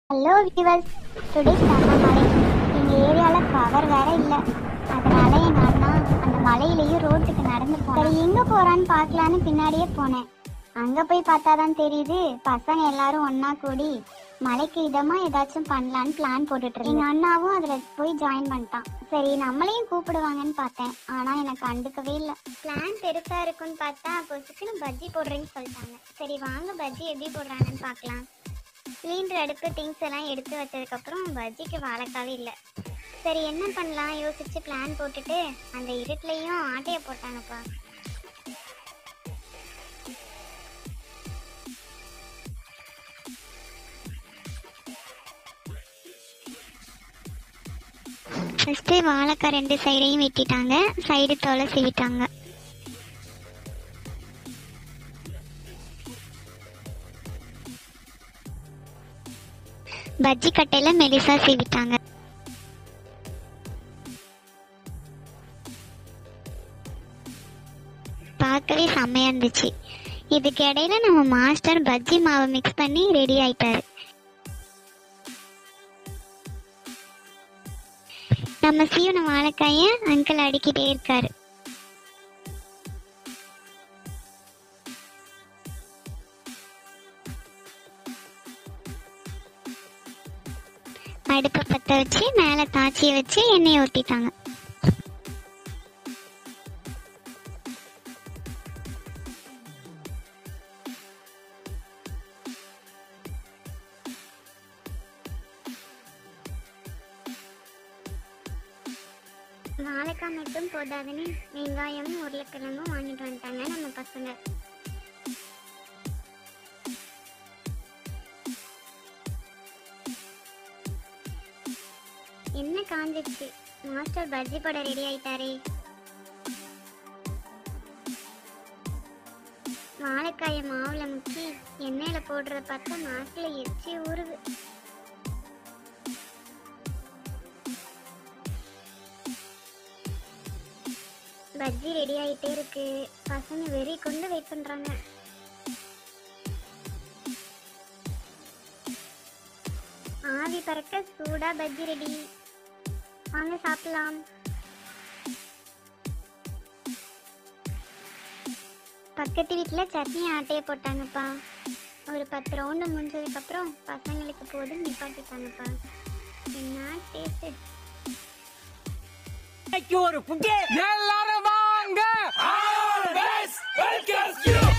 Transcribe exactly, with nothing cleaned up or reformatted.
Hello viewers, today செம்ம மழை. எங்கள் ஏரியாவில் பவர் வேற இல்லை. அதனால எங்கள் அண்ணா அந்த மலையிலேயும் ரோட்டுக்கு நடந்து போனேன். சரி எங்கே போகிறான்னு பார்க்கலான்னு பின்னாடியே போனேன். அங்கே போய் பார்த்தா தான் தெரியுது, பசங்க எல்லாரும் ஒன்றா கூடி மலைக்கு இதமாக ஏதாச்சும் பண்ணலான்னு பிளான் போட்டுட்டு எங்கள் அண்ணாவும் அதில் போய் ஜாயின் பண்ணிட்டான். சரி நம்மளையும் கூப்பிடுவாங்கன்னு பார்த்தேன், ஆனால் எனக்கு கண்டுக்கவே இல்லை. பிளான் பெருசாக இருக்குன்னு பார்த்தா பொசுக்குன்னு பஜ்ஜி போடுறேன்னு சொல்லிட்டாங்க. சரி வாங்க பஜ்ஜி எப்படி போடுறாங்கன்னு பார்க்கலாம். சிலிண்டர் அடுப்பு திங்ஸ் எல்லாம் எடுத்து வச்சதுக்கப்புறம் பஜ்ஜிக்கு வாழைக்காவே இல்லை. சரி என்ன பண்ணலாம் யோசிச்சு பிளான் போட்டுட்டு அந்த இருட்டுலையும் ஆட்டையை போட்டாங்கப்பா. ஃபஸ்ட்டு வாழைக்காய் ரெண்டு சைடையும் வெட்டிட்டாங்க, சைடு தோலை சீவிட்டாங்க. பஜ்ஜி கட்டையில மெலிசா சீவிட்டாங்க. பார்க்கவே செம்மையா இருந்துச்சு. இதுக்கு இடையில நம்ம மாஸ்டர் பஜ்ஜி மாவை மிக்ஸ் பண்ணி ரெடி ஆயிட்டாரு. நம்ம சீவன வாழைக்காய அங்கிள் அடிக்கிட்டே இருக்காரு. அடுப்பை பற்ற வச்சு மேலே தாச்சியை வச்சு எண்ணெயை ஊற்றிட்டாங்க. வாழைக்காய் மட்டும் போதாதுன்னு வெங்காயமும் உருளைக்கிழங்கும் வாங்கிட்டு வந்துட்டாங்க நம்ம பசங்க. என்ன காஞ்சிச்சு, மாஸ்டர் பஜ்ஜி போட ரெடி ஆயிட்டாரே. வாழைக்காய மாவுல முக்கி எண்ணெயில போடுறத பார்த்தா நாக்குல எச்சி ஊறுது. பஜ்ஜி ரெடி ஆயிட்டே இருக்கு. பசங்க வெறி கொண்டு வெயிட் பண்றாங்க. ஆவி பறக்க சூடா பஜ்ஜி ரெடி. வாங்க சாப்பிடலாம். பக்கத்து வீட்டுல சட்னி ஆட்டைய போட்டாங்கப்பா. ஒரு பத்து ரவுண்டு முடிஞ்சதுக்கு அப்புறம் பசங்களுக்கு போதும் நிப்பாட்டிட்டாங்கப்பா. என்ன டேஸ்ட். எல்லாரும் வாங்க.